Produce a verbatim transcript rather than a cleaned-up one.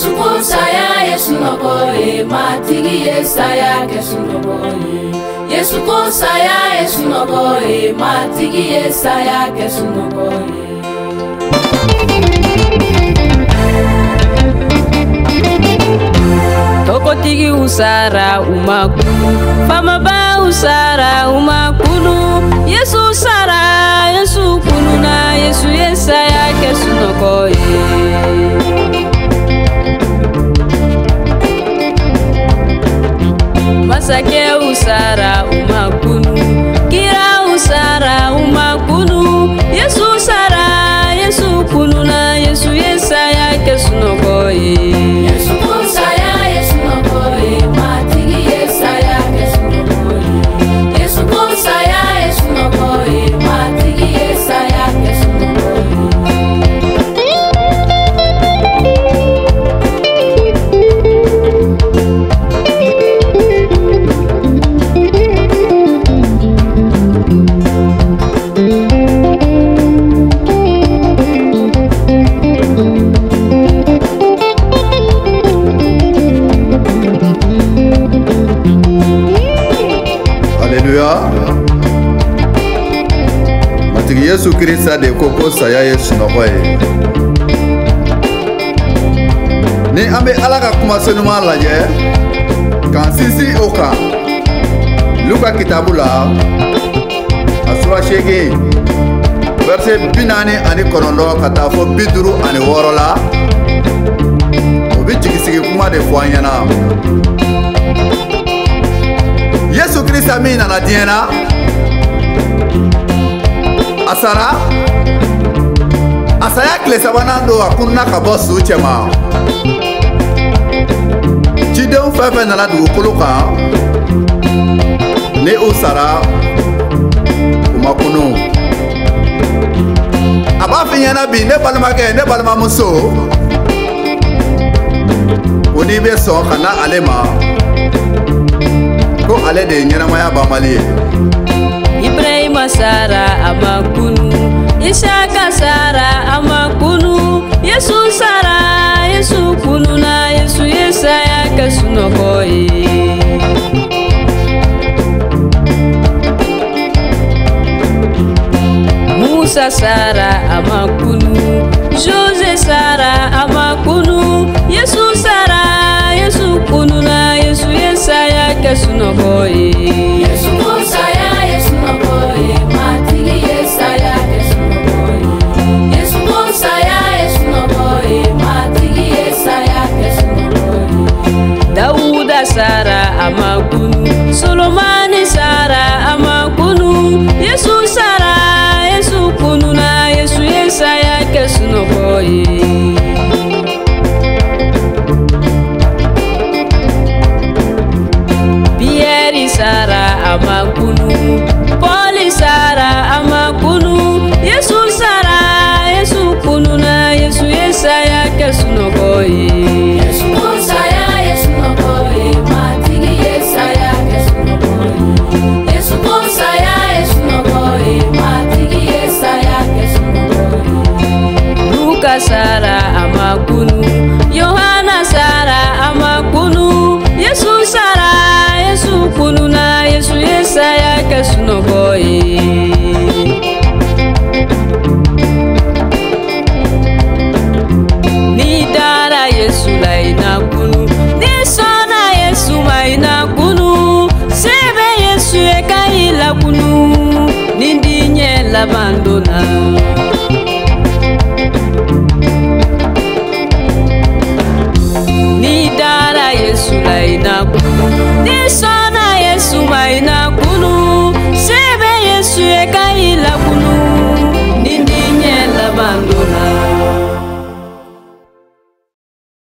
Yesu ko saya Yesu no boy matigi yesaya Yesu no boy Yesu ko saya Yesu no boy matigi yesaya Yesu no boy Toko tigi usara umakunu fama ba usara umakunu Yesu sara Yesu kunu na Yesu yesaya Yesu no boy Masake usara umakunu kira usara umakunu Yesu sara Yesu kunu na Yesu yesaya Yesu no boy Yesu ko saya Yesu no boy matigi yesaya Yesu no boy Yesu ko saya Yesu no boy matigi yesaya Yesu no boy Matigi Yesu Krista de koko saya Yesu no boy ni ambe alaka kuma senuma laje kan sisi oka Luka kitabula asura shege verset binani ani konondo kata fo biduru ani worola obi jigisi kuma de fo anyana Yesu Krista mina na diena asara asaya kle sabanando akunna ka bosu chema chidon fefe na la du kuluka ne usara umakunu aba finyana bi ne balma ke ne balma muso oni be so kana alema ko ale de nyana maya ba mali Ibrahim sara amakunu Isaka sara amakunu Yesu sara Yesu kunu na Yesu yesaya Yesu no boy Musa sara amakunu Jose sara amakunu Yesu sara Yesu kunu na Yesu yesaya Yesu no boy Yesu ko saya Yesu no boy matigi yesaya Yesu no boy Yesu ko saya Yesu no boy matigi yesaya Yesu no boy Dauda sara amakunu Solomani sara amakunu Yesu sara Yesu kunu na Yesu yesaya Yesu no boy Pierre sara amakunu Poli sara amakunu Yesu sara Yesu kunu na Yesu yesaya Yesu no boy Yesu ko saya Yesu no boy matigi yesaya Yesu no boy Yesu ko saya Yesu no boy matigi yesaya Yesu no boy Luka sara amakunu Yohana sara amakunu Yesu sara Yesu kunu na Yesu yesaya Yesu no boy Ni dara Yesu la ina kunu Ni sona Yesu ma ina kunu Sebe Yesu eka ila kunu Nindi nye la bandona